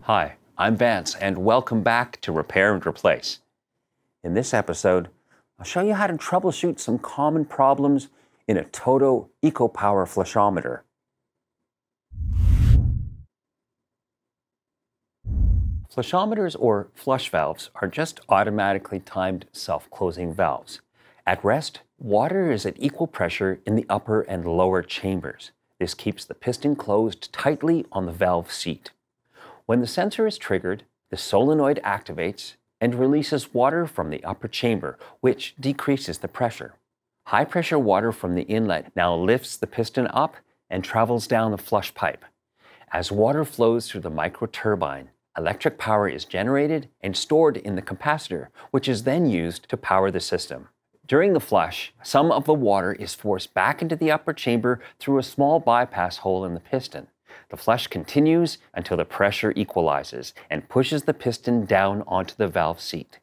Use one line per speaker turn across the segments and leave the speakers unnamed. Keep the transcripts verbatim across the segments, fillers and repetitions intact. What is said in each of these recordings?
Hi, I'm Vance, and welcome back to Repair and Replace. In this episode, I'll show you how to troubleshoot some common problems in a TOTO EcoPower Flushometer. Flushometers, or flush valves, are just automatically timed self-closing valves. At rest, water is at equal pressure in the upper and lower chambers. This keeps the piston closed tightly on the valve seat. When the sensor is triggered, the solenoid activates and releases water from the upper chamber, which decreases the pressure. High-pressure water from the inlet now lifts the piston up and travels down the flush pipe. As water flows through the microturbine, electric power is generated and stored in the capacitor, which is then used to power the system. During the flush, some of the water is forced back into the upper chamber through a small bypass hole in the piston. The flush continues until the pressure equalizes and pushes the piston down onto the valve seat.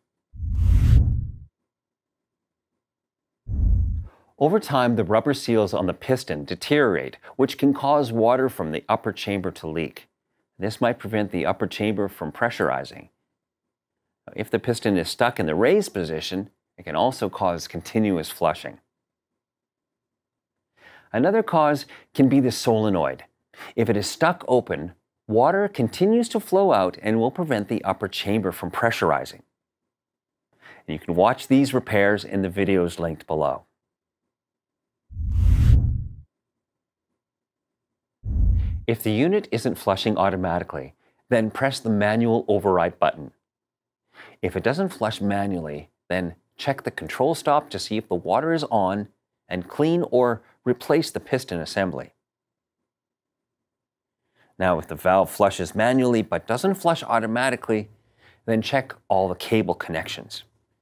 Over time, the rubber seals on the piston deteriorate, which can cause water from the upper chamber to leak. This might prevent the upper chamber from pressurizing. If the piston is stuck in the raised position, it can also cause continuous flushing. Another cause can be the solenoid. If it is stuck open, water continues to flow out and will prevent the upper chamber from pressurizing. And you can watch these repairs in the videos linked below. If the unit isn't flushing automatically, then press the manual override button. If it doesn't flush manually, then check the control stop to see if the water is on and clean or replace the piston assembly. Now, if the valve flushes manually but doesn't flush automatically, then check all the cable connections.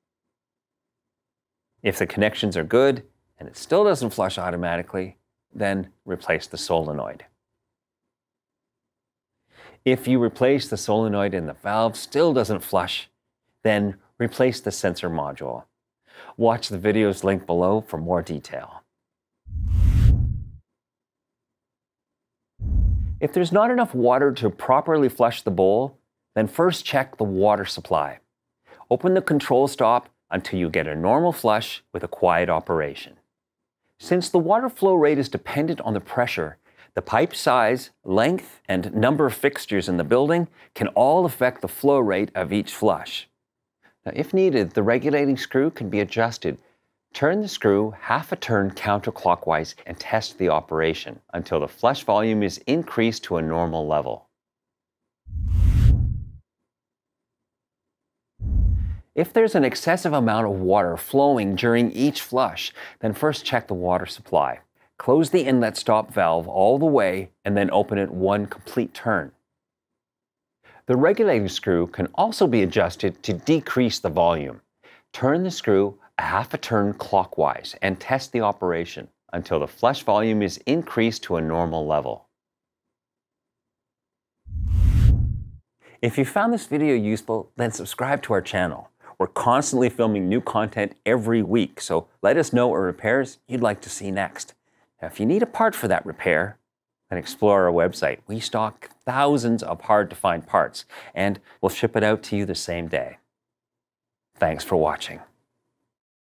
If the connections are good and it still doesn't flush automatically, then replace the solenoid. If you replace the solenoid and the valve still doesn't flush, then replace the sensor module. Watch the videos linked below for more detail. If there's not enough water to properly flush the bowl, then first check the water supply. Open the control stop until you get a normal flush with a quiet operation. Since the water flow rate is dependent on the pressure, the pipe size, length, and number of fixtures in the building can all affect the flow rate of each flush. Now, if needed, the regulating screw can be adjusted. Turn the screw half a turn counterclockwise and test the operation until the flush volume is increased to a normal level. If there's an excessive amount of water flowing during each flush, then first check the water supply. Close the inlet stop valve all the way and then open it one complete turn. The regulating screw can also be adjusted to decrease the volume. Turn the screw a half a turn clockwise and test the operation until the flush volume is increased to a normal level. If you found this video useful, then subscribe to our channel. We're constantly filming new content every week, so let us know what repairs you'd like to see next. Now, if you need a part for that repair, then explore our website. We stock thousands of hard-to-find parts, and we'll ship it out to you the same day. Thanks for watching.